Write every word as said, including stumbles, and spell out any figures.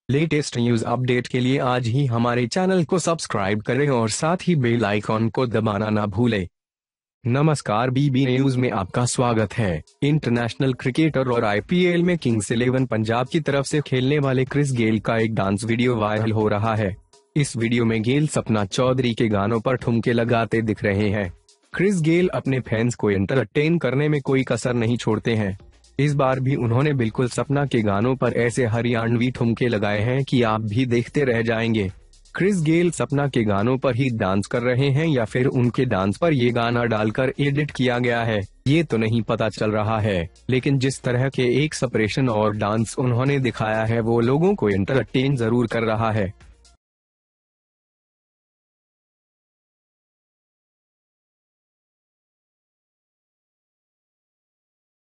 Latest news update के लिए आज ही हमारे चैनल को सब्सक्राइब करें और साथ ही बेल आइकॉन को दबाना ना भूलें। नमस्कार, बीबी न्यूज में आपका स्वागत है। इंटरनेशनल क्रिकेटर और आईपीएल में किंग्स इलेवन पंजाब की तरफ से खेलने वाले क्रिस गेल का एक डांस वीडियो वायरल हो रहा है। इस वीडियो में गेल सपना चौधरी के गानों पर ठुमके लगाते दिख रहे हैं। क्रिस गेल अपने फैंस को एंटरटेन करने में कोई कसर नहीं छोड़ते हैं। इस बार भी उन्होंने बिल्कुल सपना के गानों पर ऐसे हरियाणवी ठुमके लगाए हैं कि आप भी देखते रह जाएंगे। क्रिस गेल सपना के गानों पर ही डांस कर रहे हैं या फिर उनके डांस पर ये गाना डालकर एडिट किया गया है, ये तो नहीं पता चल रहा है, लेकिन जिस तरह के एक्सप्रेशन और डांस उन्होंने दिखाया है वो लोगों को एंटरटेन जरूर कर रहा है।